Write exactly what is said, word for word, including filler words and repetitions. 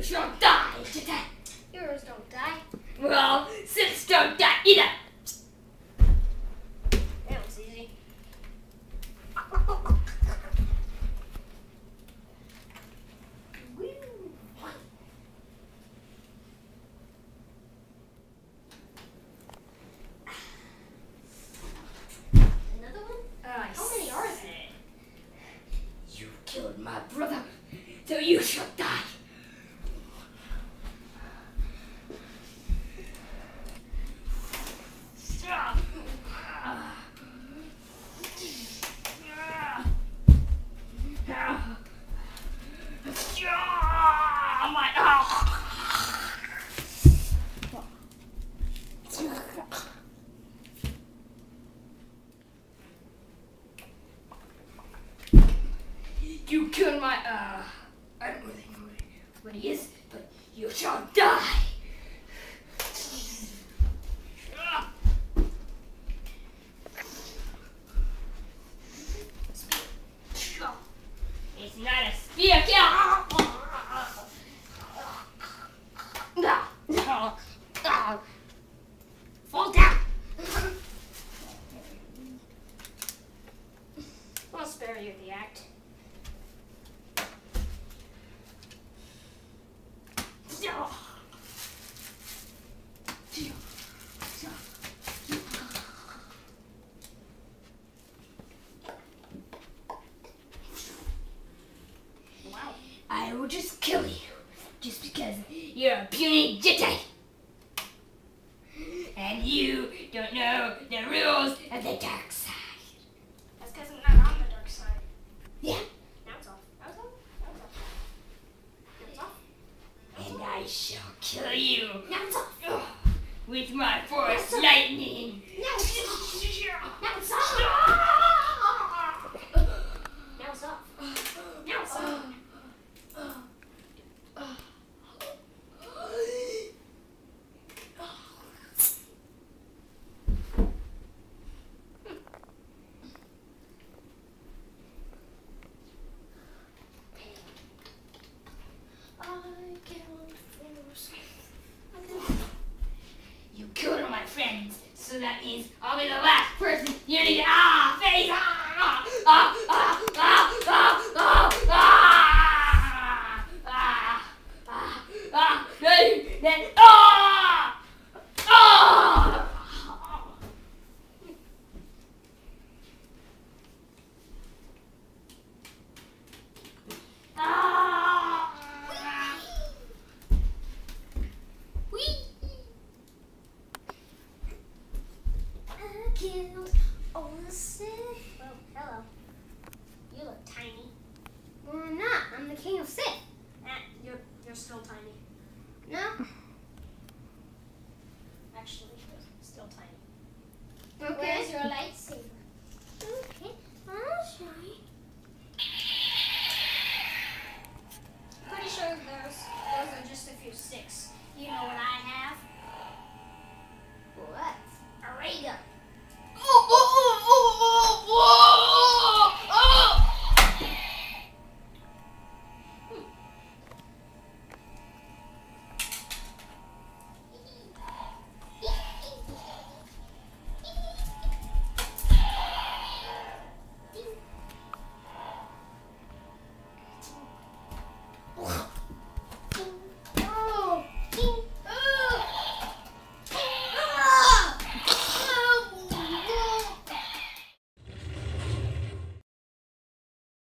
shall die today. Heroes don't die. Well, Siths don't die either. That was easy. Another one? Uh, How many are there? You killed my brother, so you shall die. You killed my, uh, I don't really know what he is, but you shall die. It's not a spear kill. Fall down. I'll spare you the act. Wow. I will just kill you, just because you're a puny Jedi. And you don't know the rules of the dark side. That's because I'm not on the dark side. Yeah. Now it's off. Now it's off. Now it's off. Now it's off. And I shall kill you Now it's off. Ugh, with my force lightning. Now it's off. Now it's off. Now it's off. Now it's off. You killed all my friends, so that means I'll be the last person you need to ah face ah ah ah ah ah ah ah ah ah ah then then ah ah ah. Killed all the Sith. Well, hello. You look tiny. Well, I'm not. I'm the king of Sith. Eh, you're you're still tiny. No? Actually, you're still tiny. Okay. Where's your lightsaber?